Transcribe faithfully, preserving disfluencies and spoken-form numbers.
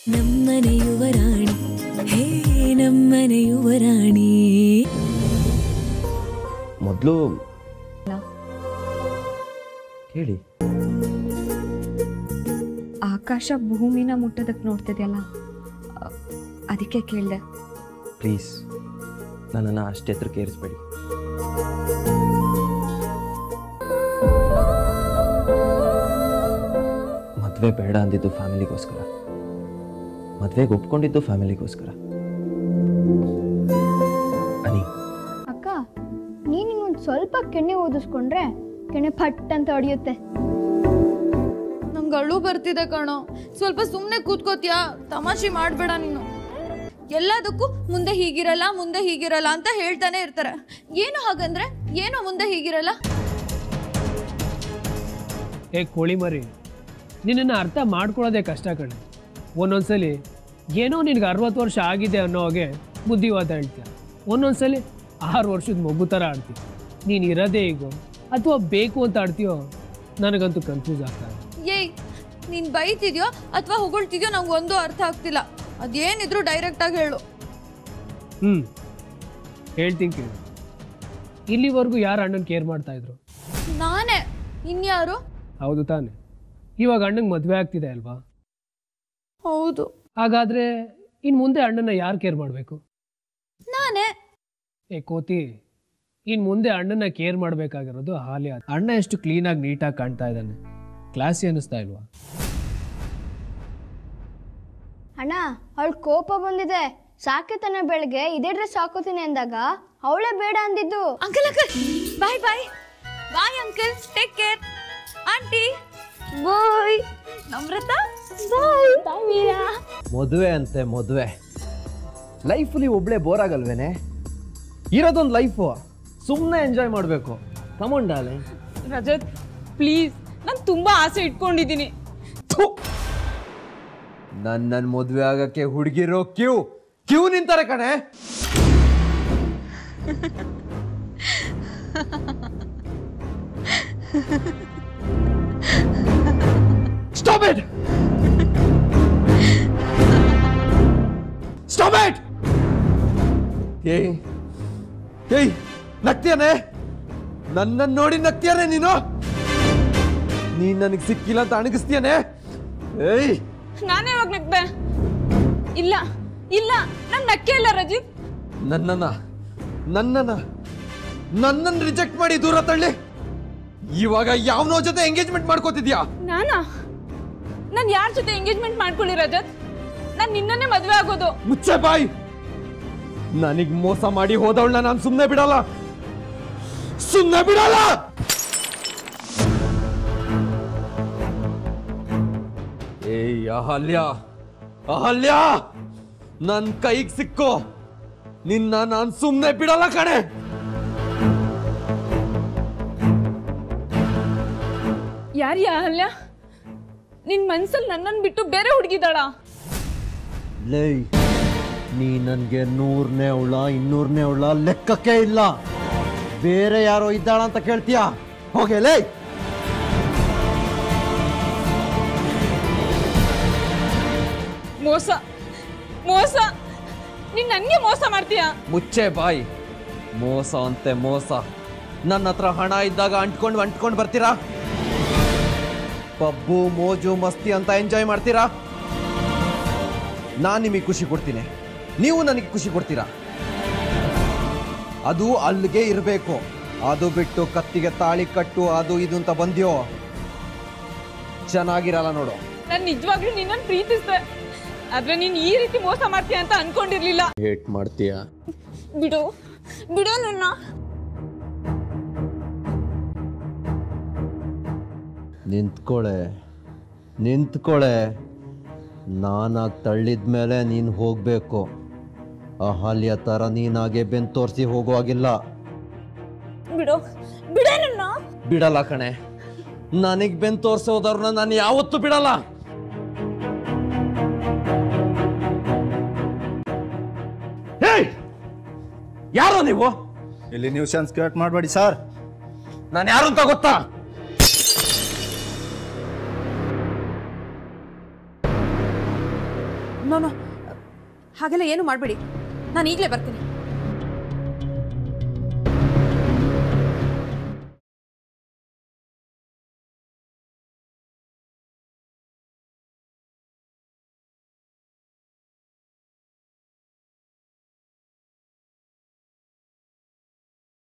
ನಮ್ಮನೆ ಯುವರಾಣಿ ಹೇ ನಮ್ಮನೆ ಯುವರಾಣಿ. ಮೊದಲು ಹೇಳಿ. ಆಕಾಶ ಭೂಮಿನ ಮುಟ್ಟೋದಕ್ಕೆ ನೋಡ್ತಿದೆಯಲ್ಲ, ಅದಕ್ಕೆ ಕೇಳಿದೆ. ಪ್ಲೀಸ್ ನನ್ನನ್ನು ಅಷ್ಟೇ ಹತ್ರಕ್ಕೆ ಏರಿಸ್ಬೇಡಿ. ಮದುವೆ ಬೇಡ ಅಂದಿದ್ದು ಫ್ಯಾಮಿಲಿಗೋಸ್ಕರ, ಮದುವೆಗೆ ಒಪ್ಕೊಂಡಿದ್ದು ಫ್ಯಾಮಿಲಿಗೋಸ್ಕರ. ಅನಿ ಅಕ್ಕ, ನೀನು ಇನ್ನೊಂದು ಸ್ವಲ್ಪ ಕೆಣ್ಣೆ ಓದಿಸ್ಕೊಂಡ್ರೆ ಕೆಣ್ಣೆ ಪಟ್ ಅಂತ ಹೊಡೆಯುತ್ತೆ. ನಂಗೆ ಅಳು ಬರ್ತಿದೆ ಕಣೋ, ಸ್ವಲ್ಪ ಸುಮ್ಮನೆ ಕೂತ್ಕೋತ್ಯಾ? ತಮಾಷೆ ಮಾಡಬೇಡ ನೀನು. ಎಲ್ಲದಕ್ಕೂ ಮುಂದೆ ಹೀಗಿರಲ್ಲ ಮುಂದೆ ಹೀಗಿರಲ್ಲ ಅಂತ ಹೇಳ್ತಾನೆ ಇರ್ತಾರೆ. ಏನು ಹಾಗಂದ್ರೆ ಏನೋ ಮುಂದೆ ಹೀಗಿರಲ್ಲ. ಏ ಕೋಳಿ ಮರಿ, ನಿನ್ನನ್ನು ಅರ್ಥ ಮಾಡ್ಕೊಳ್ಳೋದೇ ಕಷ್ಟ ಕಣೆ. ಒಂದೊಂದ್ಸಲಿ ಏನೋ ನಿನಗೆ ಅರವತ್ತು ವರ್ಷ ಆಗಿದೆ ಅನ್ನೋ ಹಾಗೆ ಬುದ್ಧಿವಾದ ಹೇಳ್ತೀಯ, ಒಂದೊಂದ್ಸಲಿ ಆರು ವರ್ಷದ ಮಗು ಥರ ಆಡ್ತೀಯ. ನೀನು ಇರೋದೇ ಈಗೋ ಅಥವಾ ಬೇಕು ಅಂತ ಆಡ್ತೀಯೋ ನನಗಂತೂ ಕನ್ಫ್ಯೂಸ್ ಆಗ್ತಾರೆ. ಏಯ್, ನೀನು ಬೈತಿದ್ಯೋ ಅಥವಾ ಹೊಗಳ್ತಿದ್ಯೋ ನಂಗೆ ಒಂದು ಅರ್ಥ ಆಗ್ತಿಲ್ಲ. ಅದೇನಿದ್ರು ಡೈರೆಕ್ಟಾಗಿ ಹೇಳು. ಹ್ಞೂ ಹೇಳ್ತೀನಿ ಕೇಳಿ. ಇಲ್ಲಿವರೆಗೂ ಯಾರು ಅಣ್ಣನ ಕೇರ್ ಮಾಡ್ತಾ ಇದ್ರು? ನಾನೇ. ಇನ್ಯಾರು? ಹೌದು ತಾನೆ. ಇವಾಗ ಅಣ್ಣಂಗೆ ಮದುವೆ ಆಗ್ತಿದೆ ಅಲ್ವಾ? ಹೌದು. ಹಾಗಾದರೆ ಇನ್ನು ಮುಂದೆ ಅಣ್ಣನ ಯಾರು ಕೇರ್ ಮಾಡಬೇಕು? ನಾನೇ. ಏ ಕೋತಿ, ಇನ್ನು ಮುಂದೆ ಅಣ್ಣನ ಕೇರ್ ಮಾಡಬೇಕಾಗಿರೋದು ಹಾಲಿ. ಅಣ್ಣ ಎಷ್ಟು ಕ್ಲೀನಾಗಿ ನೀಟಾಗಿ ಕಾಣ್ತಾ ಇದ್ದಾನೆ, ಕ್ಲಾಸಿ ಅನ್ನಿಸ್ತಾ ಇಲ್ವಾ? ಅಣ್ಣ, ಅವಳು ಕೋಪ ಬಂದಿದೆ. ಸಾಕಿತನ ಬೆಳಗ್ಗೆ ಇದೇ ಡ್ರೆಸ್ ಹಾಕೋತೀನಿ ಅಂದಾಗ ಅವಳೇ ಬೇಡ ಅಂದಿದ್ದು. Uncle uncle bye bye bye uncle, take care. Aunty bye. Namrata bye. Bye Meera. ಮದುವೆ ಅಂತೆ ಮದುವೆ. ಲೈಫಲ್ಲಿ ಒಬ್ಳೆ ಬೋರ್ ಆಗಲ್ವೇನೆ? ಇರೋದೊಂದು ಲೈಫು, ಸುಮ್ಮನೆ ಎಂಜಾಯ್ ಮಾಡಬೇಕು. Come on darling. ರಜತ್ ಪ್ಲೀಸ್, ನಾನು ತುಂಬಾ ಆಸೆ ಇಟ್ಕೊಂಡಿದ್ದೀನಿ. ನನ್ನ ನನ್ನ ಮದುವೆ ಆಗಕ್ಕೆ ಹುಡುಗಿರೋ ಕ್ಯೂ ಕ್ಯೂ ನಿಂತಾರೆ ಕಣೆ. Stop it! Stop it! ಏಯ್ ಏಯ್, ನಗ್ತೀಯಾನೆ? ನನ್ನನ್ನು ನೋಡಿ ನಗ್ತೀಯಾನೆ ನೀನು? ನೀನ್ ನನಗೆ ಸಿಕ್ಕಿಲ್ಲ ಅಂತ ಅಣಗಿಸ್ತೀಯಾನೆ? ಏಯ್, ನಾನೇ ಯಾವಾಗ ನಗ್ದೆ? ಇಲ್ಲ ಇಲ್ಲ, ನಾನು ನಕ್ಕೆ ಇಲ್ಲ ರಜಿತ್. ನನ್ನನ್ನ ನನ್ನನ್ನ ನನ್ನನ್ನು ರಿಜೆಕ್ಟ್ ಮಾಡಿ ದೂರ ತಳ್ಳಿ ಇವಾಗ ಯಾವನೋ ಜೊತೆ ಎಂಗೇಜ್ಮೆಂಟ್ ಮಾಡ್ಕೋತಿದ್ಯಾ? ನಾನಾ? ನಾನು ಯಾರ ಜೊತೆ ಎಂಗೇಜ್ಮೆಂಟ್ ಮಾಡ್ಕೊಳ್ಳಿ ರಜತ್? ನಾನು ನಿನ್ನನ್ನೇ ಮದುವೆ ಆಗೋದು. ಮುಚ್ಚೆ ಬಾಯ್. ನನಗ್ ಮೋಸ ಮಾಡಿ ಹೋದವಳನ್ನ ನಾನು ಸುಮ್ಮನೆ ಬಿಡಲ್ಲ, ಸುಮ್ಮನೆ ಬಿಡಲ್ಲ. ಏಯ್ ಅಹಲ್ಯ, ಅಹಲ್ಯ, ನನ್ ಕೈಗೆ ಸಿಕ್ಕೋ, ನಿನ್ನ ನಾನ್ ಸುಮ್ಮನೆ ಬಿಡಲ್ಲ ಕಣೆ. ಯಾರ್ಯ ಅಹಲ್ಯ? ನಿನ್ ಮನ್ಸಲ್ಲಿ ನನ್ನನ್ನು ಬಿಟ್ಟು ಬೇರೆ ಹುಡುಗಿದಾಳ? ಲೇ, ನೀ ನನ್ಗೆ ನೂರನೇ ಅವಳ ಇನ್ನೂರನೇ ಅವಳ ಲೆಕ್ಕಕ್ಕೆ ಇಲ್ಲ. ಬೇರೆ ಯಾರೋ ಇದ್ದಾಳ ಅಂತ ಕೇಳ್ತೀಯಾ? ಹೋಗೆ ಲೇ. ಮೋಸ ಮೋಸ, ನೀನ್ ನನ್ಗೆ ಮೋಸ ಮಾಡ್ತೀಯಾ? ಮುಚ್ಚೆ ಬಾಯಿ. ಮೋಸ ಅಂತೆ ಮೋಸ. ನನ್ನ ಹತ್ರ ಹಣ ಇದ್ದಾಗ ಅಂಟ್ಕೊಂಡು ಅಂಟ್ಕೊಂಡು ಬರ್ತೀರಾ? ಪಬ್ಬು ಮೋಜು ಮಸ್ತಿ ಅಂತ ಎಂಜಾಯ್ ಮಾಡ್ತೀರಾ? ನಾನು ನಿಮಗೆ ಖುಷಿ ಕೊಡ್ತೀನಿ, ನೀವು ನನಗೆ ಖುಷಿ ಕೊಡ್ತೀರಾ? ಅದು ಅಲ್ಲಿಗೆ ಇರಬೇಕು. ಅದು ಬಿಟ್ಟು ಕತ್ತಿಗೆ ತಾಳಿ ಕಟ್ಟು ಅದು ಇದು ಅಂತ ಬಂದ್ಯೋ ಚೆನ್ನಾಗಿರಲ್ಲ ನೋಡು. ನಾನು ನಿಜವಾಗ್ಲೂ ನಿನ್ನನ್ನು ಪ್ರೀತಿಸ್ದೆ, ಆದ್ರೆ ನೀನ್ ಈ ರೀತಿ ಮೋಸ ಮಾಡ್ತೀಯ ಅಂತ ಅನ್ಕೊಂಡಿರ್ಲಿಲ್ಲ. ಹೇಟ್ ಮಾಡ್ತೀಯ? ಬಿಡು ಬಿಡು ನನ್ನ. ನಿಂತ್ಕೊಳೆ ನಿಂತ್ಕೊಳೆ. ನಾನಾಗಿ ತಳ್ಳಿದ ಮೇಲೆ ನೀನು ಹೋಗಬೇಕು. ಅಹಲ್ಯ ಥರ ನೀನಾಗೆ ಬೆನ್ ತೋರಿಸಿ ಹೋಗುವಾಗಿಲ್ಲ. ಬಿಡು ಬಿಡು ನನ್ನ. ಬಿಡಲ್ಲ ಕಣೆ. ನನಗೆ ಬೆನ್ ತೋರಿಸೋದವ್ರನ್ನ ನಾನು ಯಾವತ್ತೂ ಬಿಡಲ್ಲ. ಯಾರೋ ನೀವು? ಇಲ್ಲಿ ನೀವು ಚಾನ್ಸ್ ಕ್ರಿಯೇಟ್ ಮಾಡಬೇಡಿ ಸರ್. ನಾನು ಯಾರು ಅಂತ ಗೊತ್ತಾ? ನೋ ನೋ ಹಾಗೆಲ್ಲ ಏನು ಮಾಡಬೇಡಿ, ನಾನು ಈಗಲೇ ಬರ್ತೀನಿ.